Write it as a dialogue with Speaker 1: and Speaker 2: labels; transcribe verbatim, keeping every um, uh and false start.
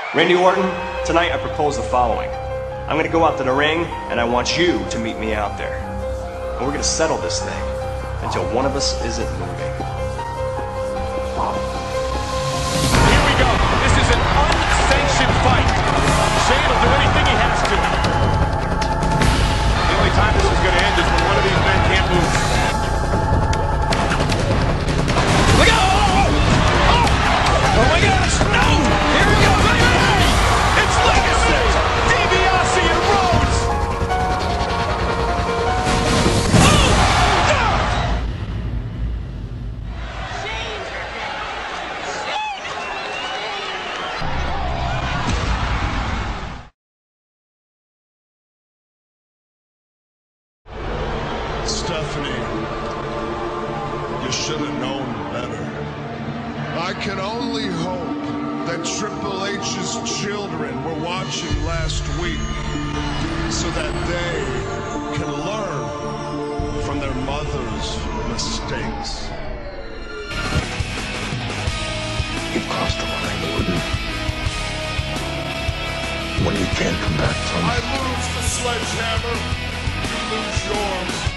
Speaker 1: Randy Orton, tonight I propose the following. I'm going to go out to the ring, and I want you to meet me out there. And we're going to settle this thing until one of us isn't moving.
Speaker 2: Here we go. This is an unsanctioned fight. Shane will do anything he has to. The only time this is going to end is when one of these men can't move. Look out! Oh! Oh, oh my gosh! No! Here we go! It's Legacy! DiBiase and Rhodes! Oh! Ah!
Speaker 3: Stephanie, you should have known better. I can only hope that Triple H's children were watching last week so that they can learn from their mother's mistakes.
Speaker 4: You've crossed the line, Orton. When you can't come back from.
Speaker 3: I lose the Sledgehammer, you lose yours.